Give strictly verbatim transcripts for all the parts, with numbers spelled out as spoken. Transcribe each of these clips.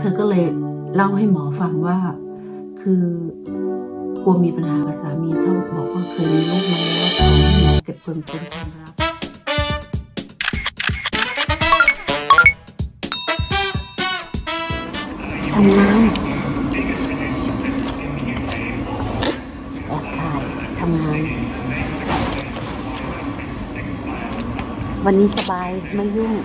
เธอก็เลยเล่าให้หมอฟังว่าคือกลัวมีปัญหากับสามีเท่าบอกว่าเคยมีลูกมาแล้วขอให้หมอเก็บเป็นเป็นความลับทำงานแอบถ่ายทำงานวันนี้สบายไม่ยุ่ง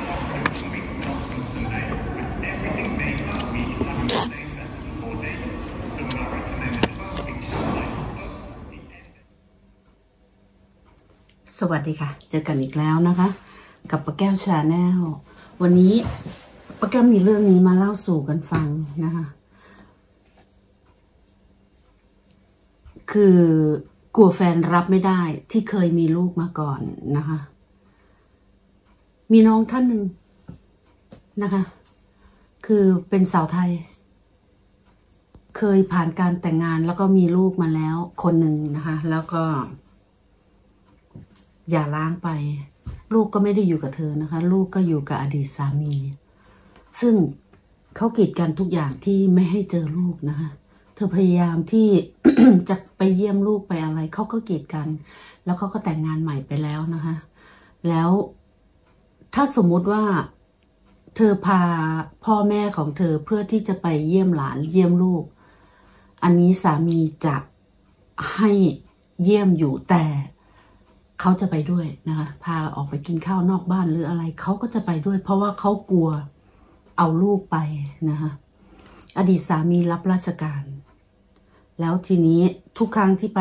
สวัสดีค่ะเจอกันอีกแล้วนะคะกับป้าแก้วชาแนลวันนี้ป้าแก้วมีเรื่องนี้มาเล่าสู่กันฟังนะคะคือกลัวแฟนรับไม่ได้ที่เคยมีลูกมาก่อนนะคะมีน้องท่านหนึ่งนะคะคือเป็นสาวไทยเคยผ่านการแต่งงานแล้วก็มีลูกมาแล้วคนหนึ่งนะคะแล้วก็อย่าล้างไปลูกก็ไม่ได้อยู่กับเธอนะคะลูกก็อยู่กับอดีตสามีซึ่งเขากีดกันทุกอย่างที่ไม่ให้เจอลูกนะคะเธอพยายามที่ จะไปเยี่ยมลูกไปอะไรเขาก็กีดกันแล้วเขาก็แต่งงานใหม่ไปแล้วนะคะแล้วถ้าสมมุติว่าเธอพาพ่อแม่ของเธอเพื่อที่จะไปเยี่ยมหลานเยี่ยมลูกอันนี้สามีจะให้เยี่ยมอยู่แต่เขาจะไปด้วยนะคะพาออกไปกินข้าวนอกบ้านหรืออะไรเขาก็จะไปด้วยเพราะว่าเขากลัวเอาลูกไปนะคะอดีตสามีรับราชการแล้วทีนี้ทุกครั้งที่ไป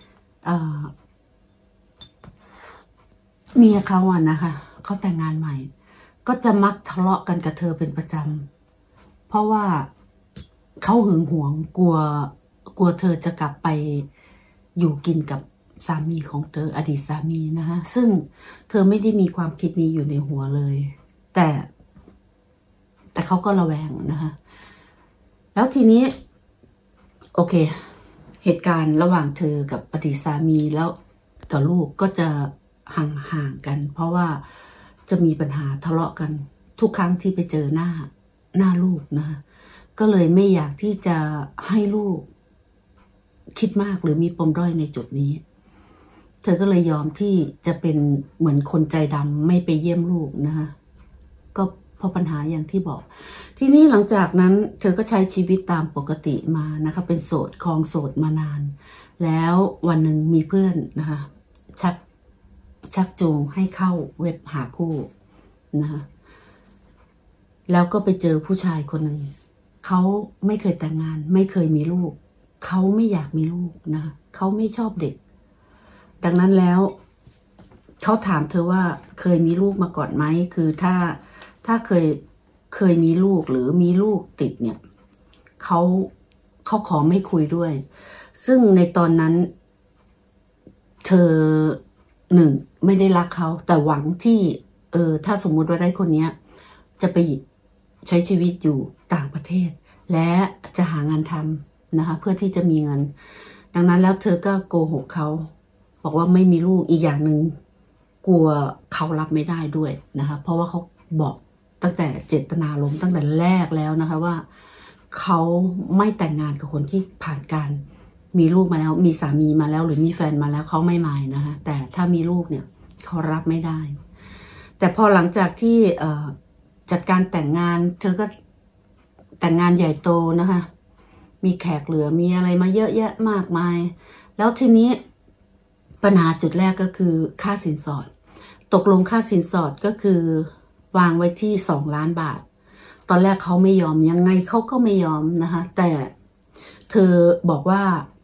เมียเขาอะนะคะเขาแต่งงานใหม่ก็จะมักทะเลาะกันกับเธอเป็นประจำเพราะว่าเขาหึงหวงกลัวกลัวเธอจะกลับไปอยู่กินกับสามีของเธออดีตสามีนะคะซึ่งเธอไม่ได้มีความคิดนี้อยู่ในหัวเลยแต่แต่เขาก็ระแวงนะคะแล้วทีนี้โอเคเหตุการณ์ระหว่างเธอกับอดีตสามีแล้วกับลูกก็จะห่างๆกันเพราะว่าจะมีปัญหาทะเลาะกันทุกครั้งที่ไปเจอหน้าหน้าลูกนะคะก็เลยไม่อยากที่จะให้ลูกคิดมากหรือมีปมด้อยในจุดนี้เธอก็เลยยอมที่จะเป็นเหมือนคนใจดำไม่ไปเยี่ยมลูกนะคะก็เพราะปัญหาอย่างที่บอกทีนี้หลังจากนั้นเธอก็ใช้ชีวิตตามปกติมานะคะเป็นโสดครองโสดมานานแล้ววันหนึ่งมีเพื่อนนะคะชักชักจูงให้เข้าเว็บหาคู่นะคะแล้วก็ไปเจอผู้ชายคนหนึ่งเขาไม่เคยแต่งงานไม่เคยมีลูกเขาไม่อยากมีลูกนะคะเขาไม่ชอบเด็กดังนั้นแล้วเขาถามเธอว่าเคยมีลูกมาก่อนไหมคือถ้าถ้าเคยเคยมีลูกหรือมีลูกติดเนี่ยเขาเขาขอไม่คุยด้วยซึ่งในตอนนั้นเธอหนึ่งไม่ได้รักเขาแต่หวังที่เออถ้าสมมุติว่าได้คนนี้จะไปใช้ชีวิตอยู่ต่างประเทศและจะหางานทำนะคะเพื่อที่จะมีเงินดังนั้นแล้วเธอก็โกหกเขาบอกว่าไม่มีลูกอีกอย่างหนึ่งกลัวเขารับไม่ได้ด้วยนะคะเพราะว่าเขาบอกตั้งแต่เจตนาลมตั้งแต่แรกแล้วนะคะว่าเขาไม่แต่งงานกับคนที่ผ่านการมีลูกมาแล้วมีสามีมาแล้วหรือมีแฟนมาแล้วเขาไม่หมายนะคะแต่ถ้ามีลูกเนี่ยเขารับไม่ได้แต่พอหลังจากที่จัดการแต่งงานเธอก็แต่งงานใหญ่โตนะคะมีแขกเหลือมีอะไรมาเยอะแยะมากมายแล้วทีนี้ปัญหาจุดแรกก็คือค่าสินสอดตกลงค่าสินสอดก็คือวางไว้ที่สองล้านบาทตอนแรกเขาไม่ยอมยังไงเขาก็ไม่ยอมนะคะแต่เธอบอกว่า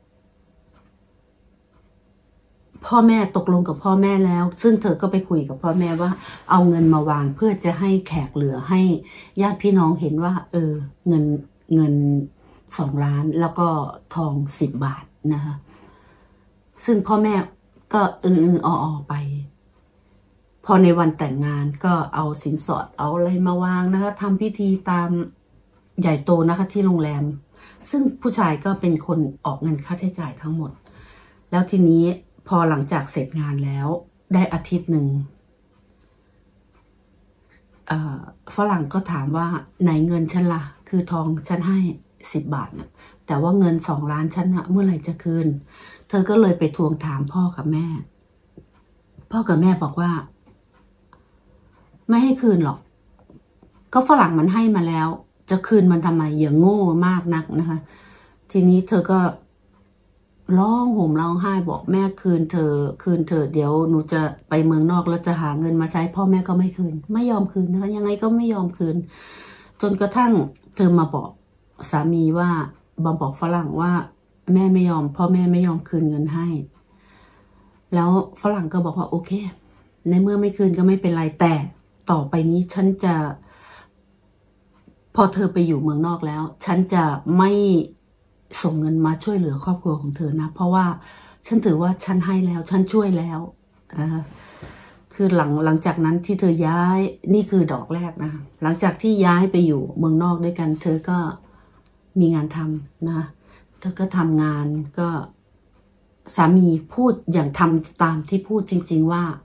พ่อแม่ตกลงกับพ่อแม่แล้วซึ่งเธอก็ไปคุยกับพ่อแม่ว่าเอาเงินมาวางเพื่อจะให้แขกเหลือให้ญาติพี่น้องเห็นว่าเออเงินเงินสองล้านแล้วก็ทองสิบบาทนะคะซึ่งพ่อแม่ก็อืออออไปพอในวันแต่งงานก็เอาสินสอดเอาอะไรมาวางนะคะทำพิธีตามใหญ่โตนะคะที่โรงแรมซึ่งผู้ชายก็เป็นคนออกเงินค่าใช้จ่ายทั้งหมดแล้วทีนี้พอหลังจากเสร็จงานแล้วได้อาทิตย์หนึ่งฝรั่งก็ถามว่าไหนเงินฉันล่ะคคือทองฉันให้สิบบาทนะแต่ว่าเงินสองล้านฉันนะเมื่อไหร่จะคืนเธอก็เลยไปทวงถามพ่อกับแม่พ่อกับแม่บอกว่าไม่ให้คืนหรอกก็ฝรั่งมันให้มาแล้วจะคืนมันทำไมอย่างโง่มากนักนะคะทีนี้เธอก็ร้องห่มร้องไห้บอกแม่คืนเธอคืนเธอเดี๋ยวหนูจะไปเมืองนอกแล้วจะหาเงินมาใช้พ่อแม่ก็ไม่คืนไม่ยอมคืนนะคะยังไงก็ไม่ยอมคืนจนกระทั่งเธอมาบอกสามีว่าบอมบอกฝรั่งว่าแม่ไม่ยอมพ่อแม่ไม่ยอมคืนเงินให้แล้วฝรั่งก็บอกว่าโอเคในเมื่อไม่คืนก็ไม่เป็นไรแต่ต่อไปนี้ฉันจะพอเธอไปอยู่เมืองนอกแล้วฉันจะไม่ส่งเงินมาช่วยเหลือครอบครัวของเธอนะเพราะว่าฉันถือว่าฉันให้แล้วฉันช่วยแล้วนะคะคือหลังหลังจากนั้นที่เธอย้ายนี่คือดอกแรกนะหลังจากที่ย้ายไปอยู่เมืองนอกด้วยกันเธอก็มีงานทำนะเธอก็ทำงานก็สามีพูดอย่างทำตามที่พูดจริงๆว่า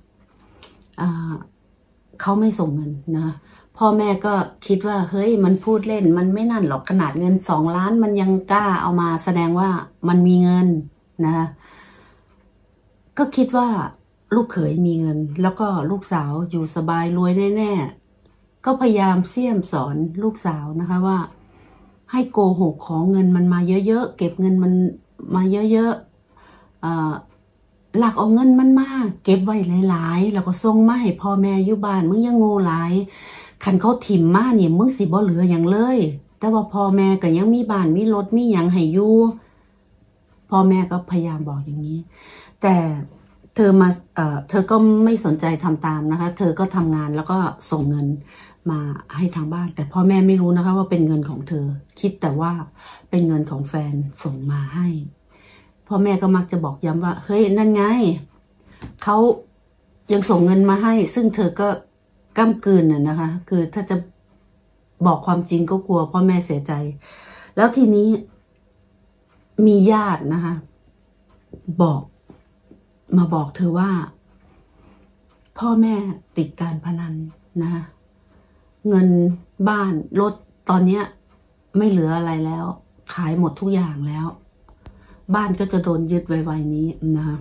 เขาไม่ส่งเงินนะพ่อแม่ก็คิดว่าเฮ้ยมันพูดเล่นมันไม่นั่นหรอกขนาดเงินสองล้านมันยังกล้าเอามาแสดงว่ามันมีเงินนะก็คิดว่าลูกเขยมีเงินแล้วก็ลูกสาวอยู่สบายรวยแน่ๆก็พยายามเสี่ยมสอนลูกสาวนะคะว่าให้โกหกของเงินมันมาเยอะๆเก็บเงินมันมาเยอะๆหลักเอาเงินมันมาเก็บไว้หลายๆแล้วก็ส่งมาให้พ่อแม่อยู่บ้านมึงยังโง่หลายคันเขาถิ่มมาเนี่ยมึงสิบ่เหลืออย่างเลยแต่ว่าพ่อแม่ก็ยังมีบ้านมีรถมีหยังให้อยู่พ่อแม่ก็พยายามบอกอย่างนี้แต่เธอมาเอ่อเธอก็ไม่สนใจทำตามนะคะเธอก็ทำงานแล้วก็ส่งเงินมาให้ทางบ้านแต่พ่อแม่ไม่รู้นะคะว่าเป็นเงินของเธอคิดแต่ว่าเป็นเงินของแฟนส่งมาให้พ่อแม่ก็มักจะบอกย้ำว่าเฮ้ยนั่นไงเขายังส่งเงินมาให้ซึ่งเธอก็ก้ำกืนน่ะนะคะคือถ้าจะบอกความจริงก็กลัวพ่อแม่เสียใจแล้วทีนี้มีญาตินะคะบอกมาบอกเธอว่าพ่อแม่ติดการพนันนะคะเงินบ้านรถตอนนี้ไม่เหลืออะไรแล้วขายหมดทุกอย่างแล้วบ้านก็จะโดนยึดไวๆนี้นะคะ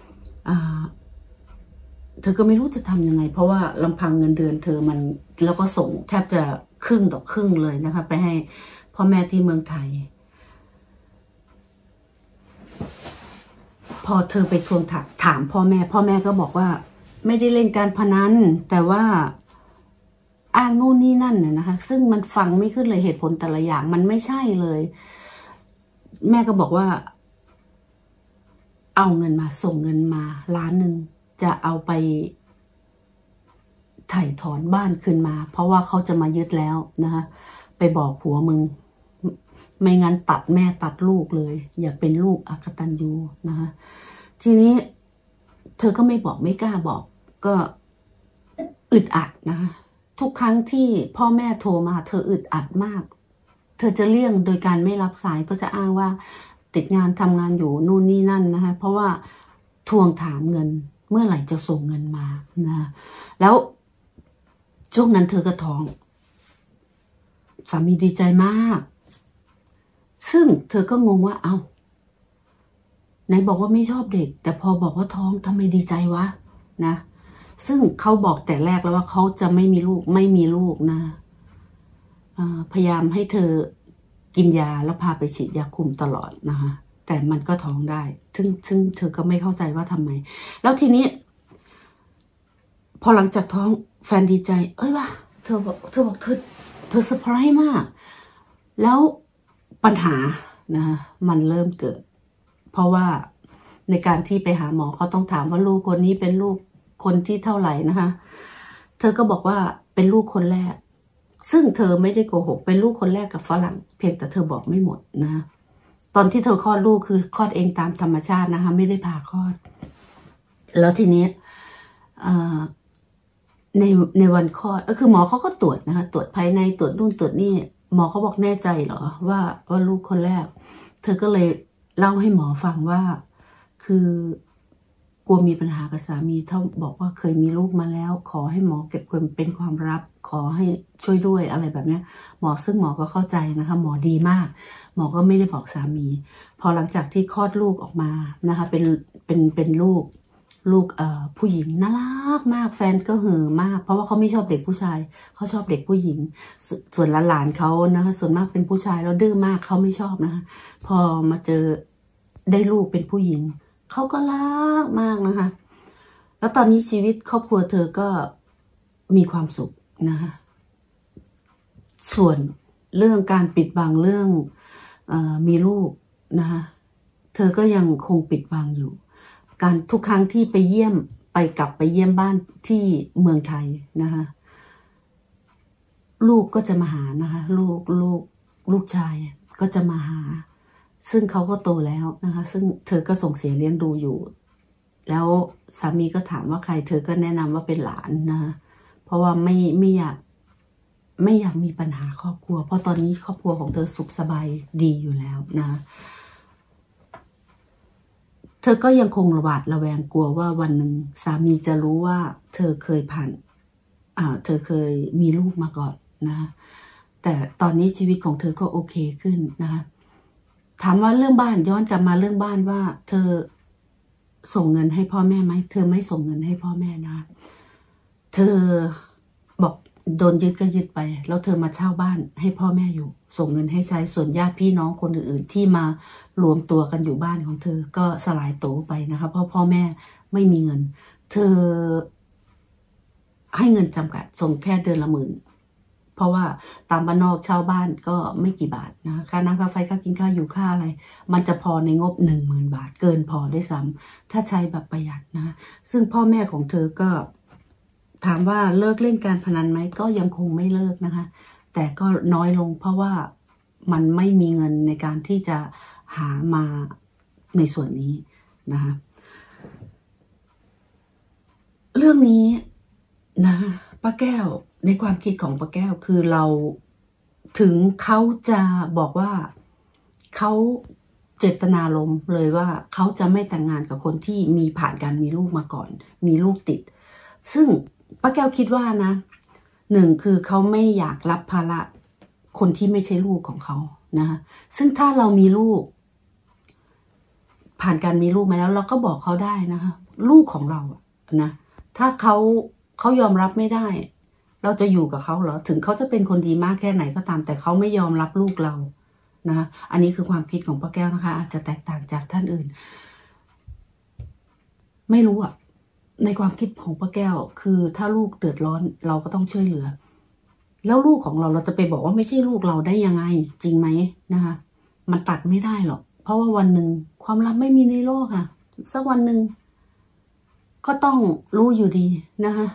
เธอก็ไม่รู้จะทำยังไงเพราะว่าลำพังเงินเดือนเธอมันแล้วก็ส่งแทบจะครึ่งต่อครึ่งเลยนะคะไปให้พ่อแม่ที่เมืองไทยพอเธอไปทวงถามถามพ่อแม่พ่อแม่ก็บอกว่าไม่ได้เล่นการพนันแต่ว่าอ้างนู่นนี่นั่นน่ะนะคะซึ่งมันฟังไม่ขึ้นเลยเหตุผลแต่ละอย่างมันไม่ใช่เลยแม่ก็บอกว่าเอาเงินมาส่งเงินมาล้านหนึ่งจะเอาไปถ่ายถอนบ้านคืนมาเพราะว่าเขาจะมายึดแล้วนะคะไปบอกผัวมึงไม่งั้นตัดแม่ตัดลูกเลยอย่าเป็นลูกอกตัญญูนะคะทีนี้เธอก็ไม่บอกไม่กล้าบอกก็อึดอัดนะคะทุกครั้งที่พ่อแม่โทรมาเธออึดอัดมากเธอจะเลี่ยงโดยการไม่รับสายก็จะอ้างว่าติดงานทำงานอยู่นู่นนี่นั่นนะคะเพราะว่าทวงถามเงินเมื่อไหร่จะส่งเงินมานะแล้วช่วงนั้นเธอก็ท้องสามีดีใจมากซึ่งเธอก็งงว่าเอ้าไหนบอกว่าไม่ชอบเด็กแต่พอบอกว่าท้องทำไมดีใจวะนะซึ่งเขาบอกแต่แรกแล้วว่าเขาจะไม่มีลูกไม่มีลูกนะพยายามให้เธอกินยาแล้วพาไปฉีดยาคุมตลอดนะคะแต่มันก็ท้องได้ซึ่งซึ่งเธอก็ไม่เข้าใจว่าทำไมแล้วทีนี้พอหลังจากท้องแฟนดีใจเอ้ยว่ะเธอบอกเธอบอกเธอเธอเซอร์ไพรส์มากแล้วปัญหานะคะมันเริ่มเกิดเพราะว่าในการที่ไปหาหมอเขาต้องถามว่าลูกคนนี้เป็นลูกคนที่เท่าไหร่นะคะเธอก็บอกว่าเป็นลูกคนแรกซึ่งเธอไม่ได้โกหกเป็นลูกคนแรกกับฝรั่งเพียงแต่เธอบอกไม่หมดนะตอนที่เธอคลอดลูกคือคลอดเองตามธรรมชาตินะคะไม่ได้ผ่าคลอดแล้วทีนี้ในในวันคลอดก็คือหมอเขาก็ตรวจนะคะตรวจภายในตรวจนู่นตรวจนี่หมอเขาบอกแน่ใจเหรอว่าว่าลูกคนแรกเธอก็เลยเล่าให้หมอฟังว่าคือกลัวมีปัญหากับสามีถ้าบอกว่าเคยมีลูกมาแล้วขอให้หมอเก็บความเป็นความลับขอให้ช่วยด้วยอะไรแบบนี้หมอซึ่งหมอก็เข้าใจนะคะหมอดีมากหมอก็ไม่ได้บอกสามีพอหลังจากที่คลอดลูกออกมานะคะเป็นเป็นเป็นลูกลูกเอ่อผู้หญิงน่ารักมากแฟนก็เห่อมากเพราะว่าเขาไม่ชอบเด็กผู้ชายเขาชอบเด็กผู้หญิงสส่วนหลานๆเขานะคะส่วนมากเป็นผู้ชายแล้วดื้อมากเขาไม่ชอบนะคะพอมาเจอได้ลูกเป็นผู้หญิงเขาก็รักมากนะคะแล้วตอนนี้ชีวิตครอบครัวเธอก็มีความสุขนะคะส่วนเรื่องการปิดบังเรื่องเอ่อมีลูกนะคะเธอก็ยังคงปิดบังอยู่การทุกครั้งที่ไปเยี่ยมไปกลับไปเยี่ยมบ้านที่เมืองไทยนะคะลูกก็จะมาหานะคะลูกลูกลูกชายก็จะมาหาซึ่งเขาก็โตแล้วนะคะซึ่งเธอก็ส่งเสียเลี้ยงดูอยู่แล้วสามีก็ถามว่าใครเธอก็แนะนำว่าเป็นหลานนะคะเพราะว่าไม่ไม่อยากไม่อยากมีปัญหาครอบครัวเพราะตอนนี้ครอบครัวของเธอสุขสบายดีอยู่แล้วนะเธอก็ยังคงระบาดระแวงกลัวว่าวันหนึ่งสามีจะรู้ว่าเธอเคยผ่านอ่าเธอเคยมีลูกมาก่อนนะแต่ตอนนี้ชีวิตของเธอก็โอเคขึ้นนะคะถามว่าเรื่องบ้านย้อนกลับมาเรื่องบ้านว่าเธอส่งเงินให้พ่อแม่ไหมเธอไม่ส่งเงินให้พ่อแม่นะเธอบอกโดนยึดก็ยึดไปแล้วเธอมาเช่าบ้านให้พ่อแม่อยู่ส่งเงินให้ใช้ส่วนญาติพี่น้องคนอื่นๆที่มารวมตัวกันอยู่บ้านของเธอก็สลายโตไปนะคะเพราะพ่อแม่ไม่มีเงินเธอให้เงินจำกัดส่งแค่เดือนละหมื่นเพราะว่าตามบ้านนอกเช่าบ้านก็ไม่กี่บาทนะค่าน้ำค่าไฟค่ากินค่าอยู่ค่าอะไรมันจะพอในงบหนึ่งหมื่นบาทเกินพอได้ซ้ำถ้าใช้แบบประหยัดนะซึ่งพ่อแม่ของเธอก็ถามว่าเลิกเล่นการพนันไหมก็ยังคงไม่เลิกนะคะแต่ก็น้อยลงเพราะว่ามันไม่มีเงินในการที่จะหามาในส่วนนี้นะคะเรื่องนี้นะป้าแก้วในความคิดของป้าแก้วคือเราถึงเขาจะบอกว่าเขาเจตนารมณ์เลยว่าเขาจะไม่แต่งงานกับคนที่มีผ่านการมีลูกมาก่อนมีลูกติดซึ่งป้าแก้วคิดว่านะหนึ่งคือเขาไม่อยากรับภาระคนที่ไม่ใช่ลูกของเขานะซึ่งถ้าเรามีลูกผ่านการมีลูกมาแล้วเราก็บอกเขาได้นะคะลูกของเรานะถ้าเขาเขายอมรับไม่ได้เราจะอยู่กับเขาเหรอถึงเขาจะเป็นคนดีมากแค่ไหนก็ตามแต่เขาไม่ยอมรับลูกเรานะอันนี้คือความคิดของป้าแก้วนะคะอาจจะแตกต่างจากท่านอื่นไม่รู้อ่ะในความคิดของป้าแก้วคือถ้าลูกเดือดร้อนเราก็ต้องช่วยเหลือแล้วลูกของเราเราจะไปบอกว่าไม่ใช่ลูกเราได้ยังไงจริงไหมนะคะมันตัดไม่ได้หรอกเพราะว่าวันหนึ่งความลับไม่มีในโลกค่ะสักวันหนึ่งก็ต้องรู้อยู่ดีนะคะ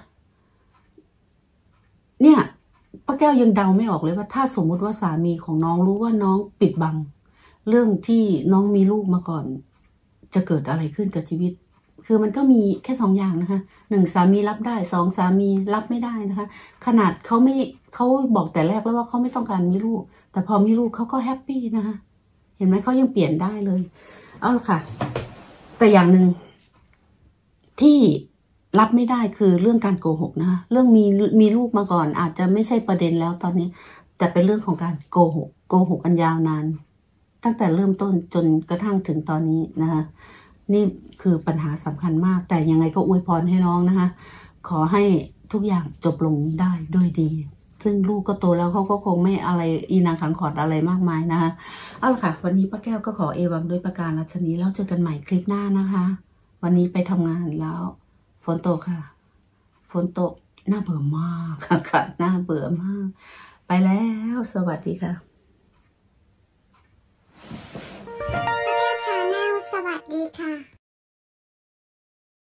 เนี่ยป้าแก้วยังเดาไม่ออกเลยว่าถ้าสมมุติว่าสามีของน้องรู้ว่าน้องปิดบังเรื่องที่น้องมีลูกมาก่อนจะเกิดอะไรขึ้นกับชีวิตคือมันก็มีแค่สองอย่างนะคะหนึ่งสามีรับได้สองสามีรับไม่ได้นะคะขนาดเขาไม่เขาบอกแต่แรกแล้วว่าเขาไม่ต้องการมีลูกแต่พอมีลูกเขาก็แฮปปี้นะคะเห็นไหมเขายังเปลี่ยนได้เลยเอาละค่ะแต่อย่างหนึ่งที่รับไม่ได้คือเรื่องการโกหกนะคะเรื่องมีมีลูกมาก่อนอาจจะไม่ใช่ประเด็นแล้วตอนนี้แต่เป็นเรื่องของการโกหกโกหกกันยาวนานตั้งแต่เริ่มต้นจนกระทั่งถึงตอนนี้นะคะนี่คือปัญหาสำคัญมากแต่ยังไงก็อวยพรให้น้องนะคะขอให้ทุกอย่างจบลงได้ด้วยดีซึ่งลูกก็โตแล้วเขาก็คงไม่อะไรอีนางขังขอดอะไรมากมายนะคะเอาละค่ะวันนี้ป้าแก้วก็ขอเอวังด้วยประการรัชนีแล้วเจอกันใหม่คลิปหน้านะคะวันนี้ไปทำงานแล้วฝนตกค่ะฝนตกน่าเบื่อมากค่ะน่าเบื่อมากไปแล้วสวัสดีค่ะ